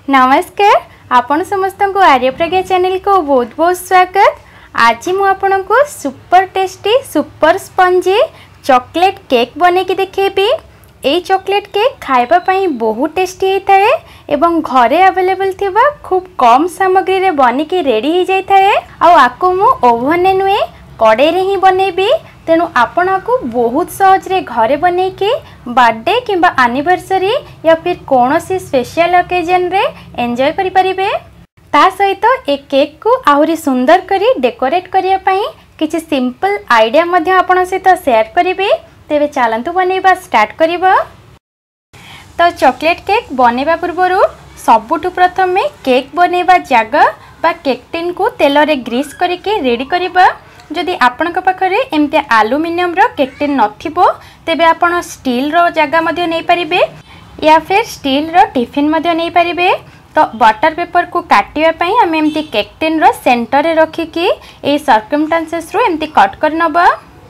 नमस्कार आपण समस्त को आर्यप्रज्ञा चैनल को बहुत बहुत स्वागत। आज मु आपन को super tasty super spongy chocolate cake बने की देखेबी। ए चॉकलेट केक खाइबा पई बहुत टेस्टी होता है एवं घरे अवेलेबल थिबा खूब कम सामग्री रे बनी की रेडी हो जाता है। आको मु ओवन ने नुए कड़े रे ही बनेबी। तेणु आपण को बहुत सहज रे घरे बने के बर्थडे किंबा एनिवर्सरी या फिर कौन सी स्पेशल ओकेजन रे एंजॉय करि परिबे। ता सहित ए केक को आहुरी सुंदर करी डेकोरेट करिया पई किछि सिंपल आइडिया मध्य आपण सहित शेयर करिबे। तेबे चलंतु बनेबा स्टार्ट करिबा। तो चॉकलेट केक बनेबा पूर्वरु सबुठु प्रथमे केक बनेबा जगह बा केक टिन को तेल रे ग्रीस करके रेडी करिबा। जदि आपण पाखरे एमती एल्युमिनियम रो केक टिन नथिबो तेबे आपण स्टील रो जगह मध्य नै परिबे या फिर स्टील रो टिफिन मध्य नै परिबे। तो बटर पेपर को काटिया पई हम एमती केक टिन रो सेंटर रे रखी कि ए सर्कमस्टेंसेस रो एमती कट कर नबा।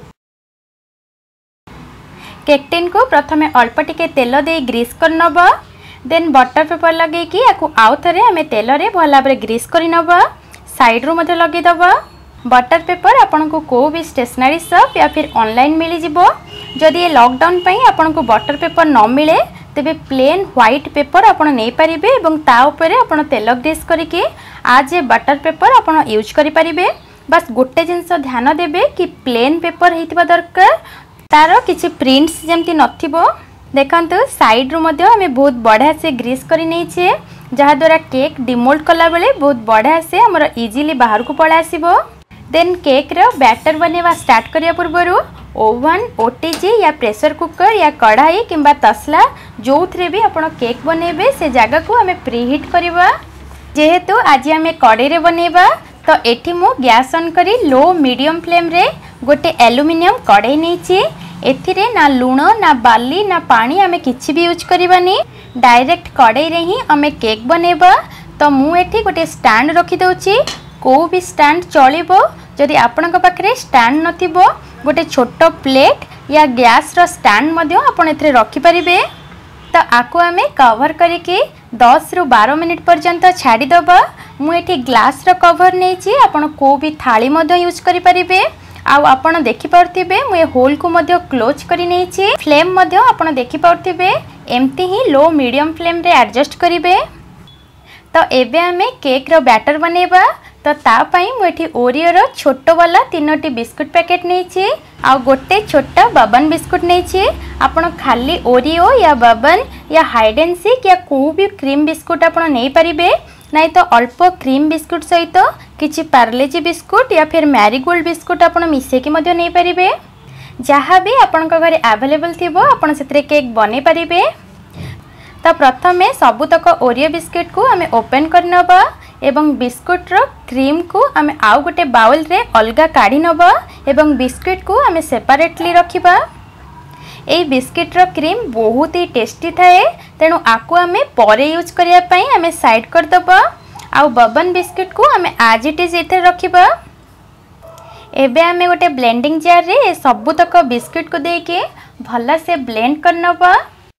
केक टिन को प्रथमे अल्प टिके तेल दे ग्रीस कर नबा। देन बटर पेपर लगे कि याकू आउ थरे हमें तेल रे भला बरे ग्रीस करि नबा। साइड रो मध्य लगे दबा। बटर पेपर आपन को भी स्टेशनरी शॉप या फिर ऑनलाइन मिली जिवो। जदि ये लॉकडाउन पई आपन को बटर पेपर न मिले तेबे प्लेन व्हाइट पेपर आपन नै परिबे एवं ता ऊपर आपन तेल ग्रीस करके आज ये बटर पेपर आपन यूज करि परिबे। बस गोटे जिंस ध्यान देबे कि प्लेन पेपर हेतिबा दरकार, तारो किछि प्रिंट्स जेमति नथिबो। देखंतु साइड रो मध्य हमें बहुत बढ़िया से ग्रीस करि नै छे, जहा द्वारा केक डिमोल्ड कला बेले बहुत बढ़िया से हमर इजीली बाहर को पळा आसीबो। देन केक रो बैटर बनेवा स्टार्ट करिया पूर्वरु ओवन, ओटीजी या प्रेशर कुकर या कढ़ाई किंबा तसला जो थरे भी आपण केक बनेबे से जगह को हमें प्रीहीट करबा। जेहेतु आज हमें कढ़ाई रे बनेबा तो एठी मु गैस ऑन करी लो मीडियम फ्लेम रे गोटे एल्युमिनियम कढ़ाई नेछि। एथिरे ना लूण ना बाली ना पानी हमें किछि भी यूज करबानी, डायरेक्ट कढ़ाई रे ही हमें केक बनेबा। तो मु एठी गोटे स्टैंड रखी दउछि। को भी स्टैंड चलिबो। जदि आपण पाखरे स्टैंड नथिबो गोटे छोट प्लेट या गैस रो स्टैंड मध्य आपण एथरे रखि परिबे। तो आको हमें कवर करके 10 रु 12 मिनिट पर्यंत छाड़ी दबा। मु एठी ग्लास रो कवर नेछि, आपण को भी थाली मध्य यूज करि परिबे। आ आपण देखि पारथिबे मु ए होल को मध्य क्लोज करि नेछि। फ्लेम मध्य आपण देखि पारथिबे एम्ति ही लो मीडियम फ्लेम रे एडजस्ट करिवे। तो एबे हमें केक रो बैटर बनेबा। तो ता पई मु एठी ओरियो रो छोटो वाला 3टी बिस्कुट पैकेट नेछि आ गोटे छोटा बबन बिस्कुट नेछि। आपण खाली ओरियो या बबन या हाइड एंड सीक या को भी क्रीम बिस्कुट आपण नै परिबे। नहीं तो अल्प क्रीम बिस्कुट सहित किछि पार्लेजी बिस्कुट या फिर मैरीगोल्ड बिस्कुट आपण मिसे की मध्य नै परिबे। जहाँ भी आपण को घरे अवेलेबल थिबो आपण सेतरे केक बने परिबे। तो प्रथमे सबुतक ओरियो बिस्कुट को हमें ओपन कर नबा एवं बिस्कुट रो क्रीम को हमें आउ गोटे बाउल रे अलगा काढ़ी नबा एवं बिस्कुट को हमें सेपरेटली रखिबा। ए बिस्कुट रो क्रीम बहुत ही टेस्टी थाए, तेणु आको हमें परे यूज करिया पई हमें साइड कर दबा। आउ बबन बिस्कुट को हमें आज इट इज एथे रखिबा। एबे हमें गोटे ब्लेंडिंग जार रे सबुतक बिस्कुट को दे के भला से ब्लेंड कर नबा।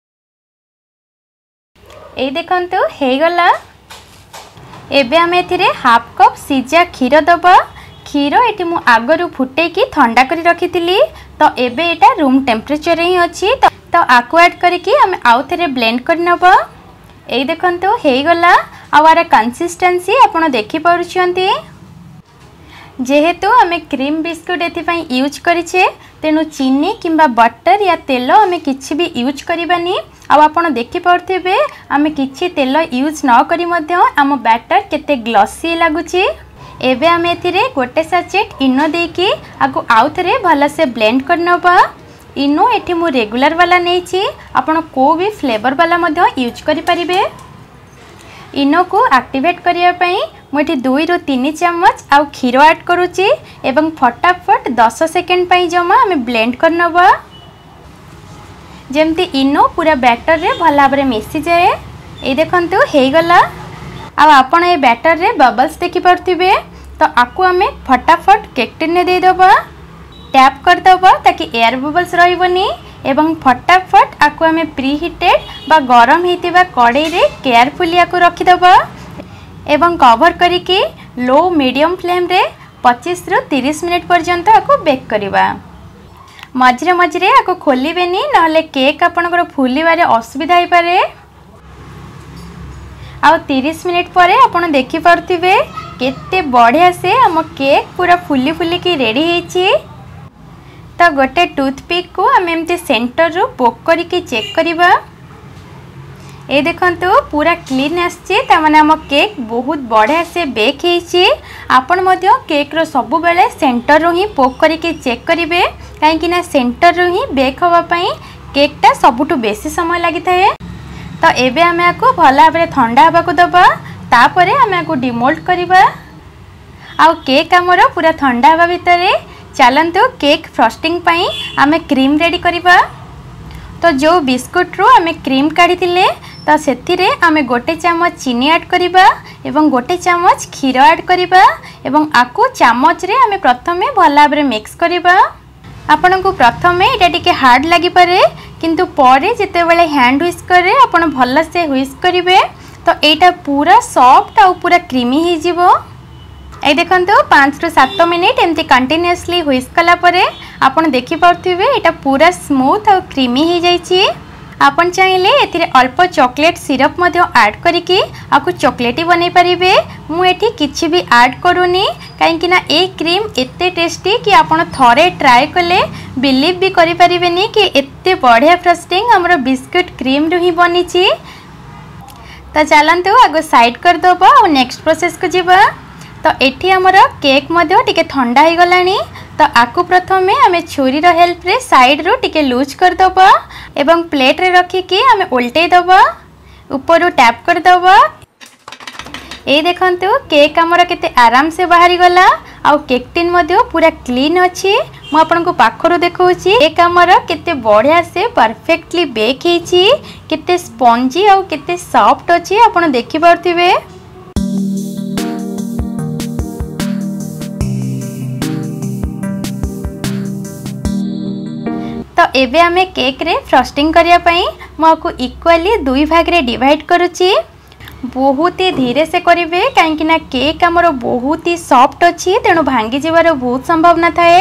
ए देखंतु हे गला। एबे हमें एथिरे हाफ कप सीजा क्षीर दबा। क्षीर एटी मु आगरु फुटे की ठंडा करी रखितिली। तो एबे एटा रूम टेम्परेचर ही अछि। तो आको ऐड करके हमें आउ थरे ब्लेंड कर नबा। ए देखंतु हे गला। आवार कंसिस्टेंसी आपण देखि पारुछंती। जेहेतु हमें क्रीम बिस्कुट एथिपई यूज करिछे तेनु चीनी किंबा बटर या तेल हमें किछि भी यूज करिबानी। अब आपण देखि पारथिबे हमें किछि तेल यूज न करी मध्य आम बैटर केते ग्लॉसी लागुची। एबे हमें एथिरे गोटे सैचेट इनो देकी आगु आउ थरे भला से ब्लेंड कर नबा। इनो एठी मु रेगुलर वाला नेछि, आपण को भी फ्लेवर वाला मध्य यूज करि परिबे। इनो को एक्टिवेट करिया पई मु एठी 2 रु 3 चम्मच आउ क्षीर ऐड करूची एवं फटाफट 10 सेकेंड पई जमा हमें ब्लेंड कर नबा। जेमती इनो पूरा बैटर रे भला बरे मिसी जाए। ए देखंतु हे गला। आ आपण ए बैटर रे बबल्स देखि परथिबे। तो आकु हमें फटाफट केक टिन ने दे दबा। टैप कर दबा ताकि एयर बबल्स रहिबनी एवं फटाफट आपको आम प्रीहिटेड बा गरम होता कड़े रे केयरफुली आपको रखीदबा एवं कवर करके लो मीडियम फ्लेम रे 25 रु 30 मिनिट पर्यंत आपको बेक करवा। मझे मझे आपको खोलिबेनी नहले केक आपनकर फुलिबारे असुविधा हो पारे। आ 30 मिनिट पर आपन देखि पारथिबे केते बढ़िया से आम केक पूरा फुली फुली की रेडी होईची। तो गोटे टूथपिक को आम एमती सेंटर रू पोक करके चेक करवा। ए देखंतु पूरा क्लीन आछे तामाने आम केक बहुत बढ़िया से बेक होईची। आपन मध्य केक रो सब बेले सेंटर रू ही पोक करके चेक करिवे कहीं ना सेंटर रू ही बेक होवा पई केकटा सबुठु बेसी समय लगी थाए। तो एबे आमे आको भला भाबरे ठंडा हवा को दबा तापरे आमे आको डिमोल्ड करबा। आ केक हमर पूरा ठंडा हवा भितरे चलंतु केक फ्रस्टिंग पई आमे क्रीम रेडी करबा। तो जो बिस्कुट रू आमे क्रीम काढी थिले तो सेथिरे आमे गोटे चामच चीनी ऐड करबा एवं गोटे चामच क्षीर ऐड करबा एवं आको चामच रे आमे प्रथमे भला भाबरे मिक्स करबा। आपन को प्रथमे एटा टिके हार्ड लगी पारे किंतु परे जेते बेले हैंड व्हिस्क करे आपन भल से व्हिस्क करिवे तो एटा पूरा सॉफ्ट और पूरा क्रीमी हो जिवो। ए देखंतु 5 रु 7 मिनिट एमती कंटिन्यूअसली व्हिस्क कला परे आपन देखि पारथिबे एटा पूरा स्मूथ और क्रीमी हो जाईची। आपन चाहिले एथिरे अल्प चॉकलेट सिरप मध्य ऐड करिके आकु चॉकलेटी बनै परिबे। मु एठी किछि भी ऐड करूनी काहेकि ना ए क्रीम एते टेस्टी कि आपन थरे ट्राई कले बिलीव भी करि परिबेनी कि एते बढ़िया फ्रस्टिंग हमर बिस्कुट क्रीम रु ही बनिची। तो चलंतु आगो साइड कर दबा और नेक्स्ट प्रोसेस को जिबा। तो एठी हमर केक मध्य टिके ठंडा हो गलानी। तो आकु प्रथमे आमे छुरी रो हेल्प रे साइड रो टिके लूज कर दबा एवं प्लेट रे रखी के आमे उल्टे दबा ऊपर टैप कर दबा। ए देखंतु केक हमर केते आराम से बाहरी गला आउ केक टिन मध्य पूरा क्लीन अछि। मु आपन को पाखरो देखौची केक हमर केते बढ़िया से परफेक्टली बेक हेची केते स्पंजी आउ केते सॉफ्ट अछि आपन देखि पारथिबे। तो एबे आमे केक रे फ्रस्टिंग करिया पई मको इक्वली दुई भाग रे डिवाइड करूची। बहुत ही धीरे से करिवे काहेकि ना केक हमरो बहुत ही सॉफ्ट अछि तेणु भांगी जिवार बहुत संभावना थाए।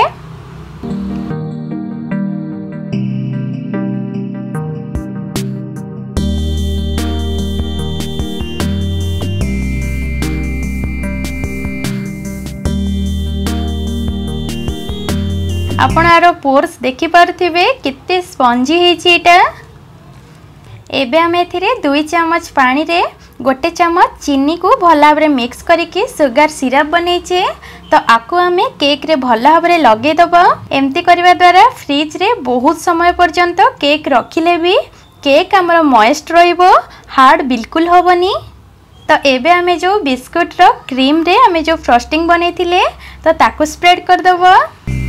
आपण आरो पोर्स देखि पारथिबे कितने स्पंजी हेची एटा। एबे हम एथिरे 2 चम्मच पानी रे गोटे चम्मच चीनी को भला भाबरे मिक्स करके सुगर सिरप बनैचे। तो आको आमे केक रे भला भाबरे लगे दबा। एमती करबा द्वारा फ्रिज रे बहुत समय पर्यंत केक रखिले भी केक हमर मॉइस्ट रहिबो हार्ड बिल्कुल होबनी। तो एबे आमे जो बिस्कुट रो क्रीम रे आमे जो फ्रस्टिंग बनैथिले तो ताको स्प्रेड कर दबा।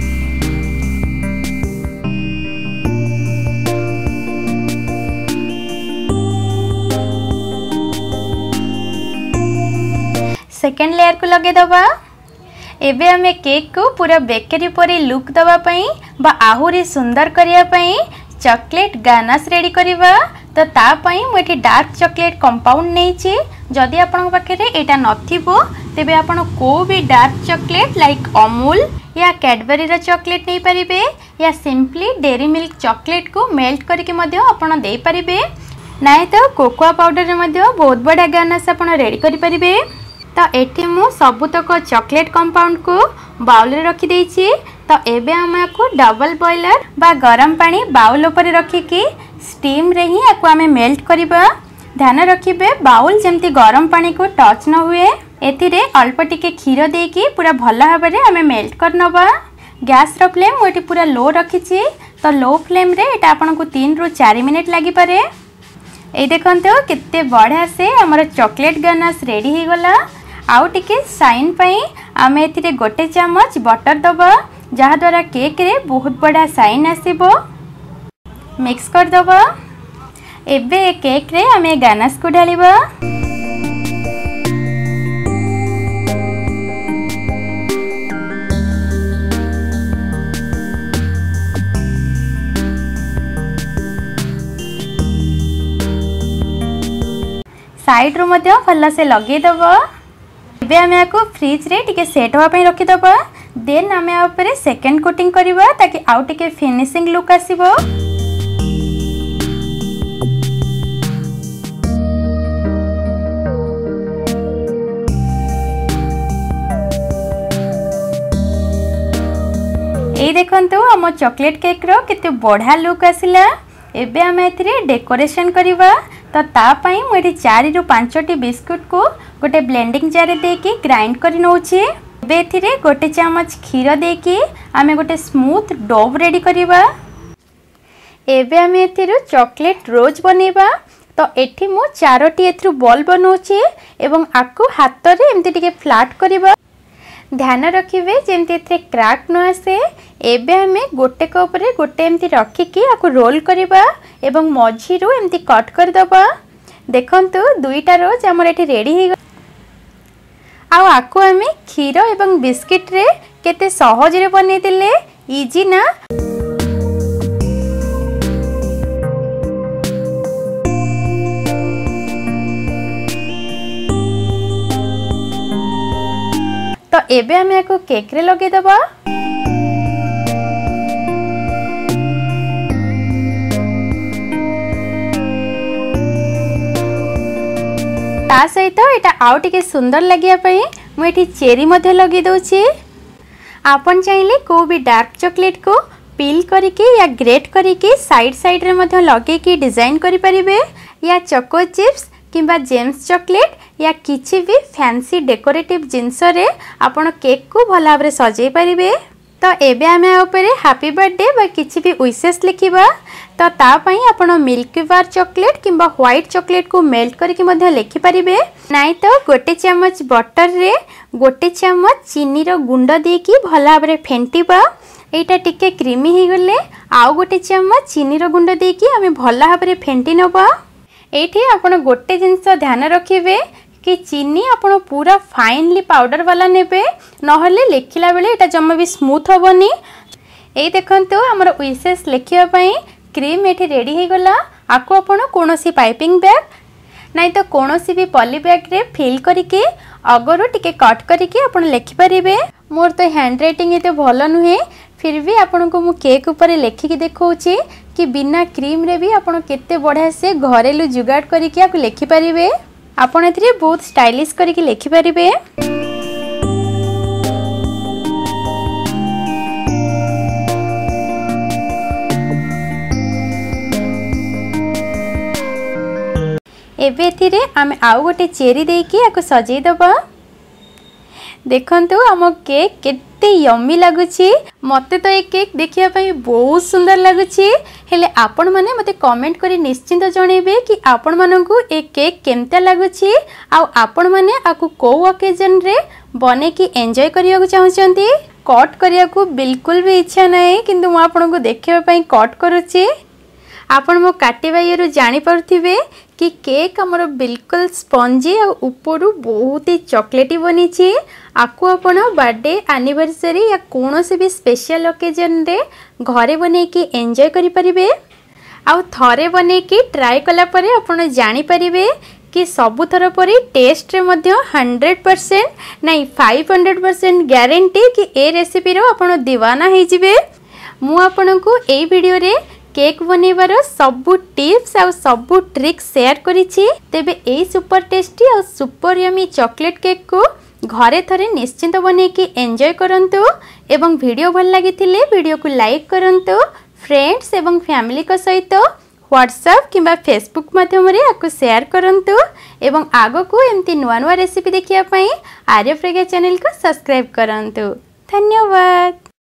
सेकेंड लेयर को लगे दबा। एबे हमें केक को पूरा बेकरी परी लुक दबा पई बा आहुरी सुंदर करिया पई चॉकलेट गानास रेडी करिवा। तो ता पई मु एठी डार्क चॉकलेट कंपाउंड नेछि। जदि आपन पाखे एटा नथिबो तेबे आपन को भी डार्क चॉकलेट लाइक अमूल या कैडबरी रा चॉकलेट नहीं परिबे या सिंपली डेरी मिल्क चॉकलेट को मेल्ट करके मध्य आपन देई परिबे। नाइ तो कोकोआ पाउडर रे मध्य बहुत बड़ा गानास आपन रेडी करि परिबे। तो एठी मु सबुतक चॉकलेट कंपाउंड को बाउल रे रखी देछि। तो एबे हम को डबल बॉयलर बा गरम पानी बाउल ऊपर रखी कि स्टीम रे ही आको हमें मेल्ट करिबा। ध्यान रखिबे बाउल जेमती गरम पानी को टच न हुए। एथिरे अल्प टिके क्षीर देकी पूरा भल भाबरे हमें मेल्ट कर नबा। गैस रो फ्लेम मोटी पूरा लो रखिछि। तो लो फ्लेम रे एटा आपन को 3 रु 4 मिनिट लागि पारे। ए देखंतो कितने बढ़िया से हमर चॉकलेट गनास रेडी हो गला। आउ टिके साइन पई आमे एथिरे गोटे चम्मच बटर दबा जहा द्वारा केक रे बहुत बड़ा साइन आसीबो। मिक्स कर दबा। एबे केक रे आमे गानास को ढालिबा। साइड रो मध्य भल से लगे दब। एबे आमे आको फ्रिज रे टिके सेट होवा पई रखि दब। देन आमे आ ऊपर सेकंड कोटिंग करबा ताकि आउ टिके फिनिशिंग लुक आसीबो। ए देखंतु हम चॉकलेट केक रो केते बढ़िया लुक आसिला। एबे आमे एथिरे डेकोरेशन करबा। तो ता पई मु एठी 4 रु 5 टी बिस्कुट को गोटे ब्लेंडिंग जार देकी ग्राइंड करि नउची। एबे एथिरे गोटे चम्मच खीर देकी आमे गोटे स्मूथ डो रेडी करबा। एबे आमे एथिरु चॉकलेट रोज बनेबा। तो एठी मु 4 टी एथरु बॉल बनउची एवं आकु हाथ रे एमती टिके फ्लैट करबा। ध्यान रखिबे जेमती एथरे क्रैक न आसे। एबे हमें गोटे कप रे गोटे एमती रखिकी आकु रोल करबा एवं मझी रो एमती कट कर दबा। देखंतु दुईटा रोज हमर एठी रेडी हे आ आकु हमें खीर एवं बिस्किट रे केते सहज रे बनै दिले। इजी ना। तो एबे हमें आकु केक रे लगे दबा। ता सहित एटा आउ टिके सुंदर लगिया पई मु एठी चेरी मध्ये लगे दोची। आपन चाहिले को भी डार्क चॉकलेट को पील करके या ग्रेट करके साइड साइड रे मध्ये लगे की डिजाइन करि परिबे या चोको चिप्स किंबा जेम्स चॉकलेट या किछि भी फैंसी डेकोरेटिव जिंस रे आपण केक को भला भाबरे सजै परिबे। तो एबे आमे ऊपर हैप्पी बर्थडे बा किछि भी विशेष लिखिबा। तो ता पई आपण मिल्की बार चॉकलेट किंबा व्हाइट चॉकलेट को मेल्ट करके मध्ये लिखि परिबे। नाइ तो गोटे चम्मच बटर रे गोटे चम्मच चीनी रो गुंड देकी भला भाबरे फेंटीबा। एटा टिके क्रीमी हे गले आउ गोटे चम्मच चीनी रो गुंड देकी आमे भला भाबरे फेंटी नबा। एठी आपण गोटे जिंस ध्यान रखिबे कि चीनी आपण पूरा फाइनली पाउडर वाला नेबे नहले लेखिला बेले एटा जम्मा भी स्मूथ होबनी। ए देखंतु हमर विशेष लेखिया पई क्रीम एठी रेडी हे गला। आको आपण कोनोसी पाइपिंग बैग नाही तो कोनोसी भी पॉली बैग रे फिल करके अगरु टिके कट करके आपण लिखि परिबे। मोर तो हैंड राइटिंग एते भलो नुहे फिर भी आपण को मु केक ऊपर लेखि के देखौची कि बिना क्रीम रे भी आपण केते बढ़िया से घरेलु जुगाड़ करके आको लिखि परिबे। आपण एथिरे बहुत स्टाइलिश करके लिखि परिबे। एबे एथिरे आमे आउ गोटे चेरी देकी आको सजै दबा। देखंतु हम केक केते यम्मी लागुची। मते तो ए केक देखिया पई बहुत सुंदर लागुची। हेले आपण माने मते कमेंट करी निश्चिंत जणेबे कि आपण माननकु ए केक केमता लागुची आ आपण माने आकु को ओकेजन रे बने कि एन्जॉय करिया को चाहउचंती। कट करिया को बिल्कुल भी इच्छा नै किंतु मु आपण को देखिया पई कट करूची। आपण मो काटिबा येरु जानि परथिबे कि केक हमर बिल्कुल स्पंजी और ऊपरु बहुत ही चॉकलेटी बनीची। आकु आपण बर्थडे एनिवर्सरी या कोनोसी भी स्पेशल ओकेजन रे घरे बने कि एन्जॉय करि परिबे। आ थरे बने कि ट्राई कला परे आपण जानि परिबे कि सबु थर परी टेस्ट रे मध्य 100% नहीं 500% गारंटी कि ए रेसिपी रो आपण दीवाना हे जिवे। मु आपण को ए वीडियो रे केक बनेबार सबु टिप्स आ सबु ट्रिक्स शेयर करिछि। तेबे ए सुपर टेस्टी और सुपर यमी चॉकलेट केक को घरे थरे निश्चिंत बने कि एन्जॉय करंतु एवं वीडियो भल लागिथिले वीडियो को लाइक करंतु। फ्रेंड्स एवं फैमिली को सहित व्हाट्सएप किंबा फेसबुक माध्यम रे आको शेयर करंतु एवं आगो को एमती नुआ नुआ रेसिपी देखिया पई आर्यप्रज्ञा चैनल को सब्सक्राइब करंतु। धन्यवाद।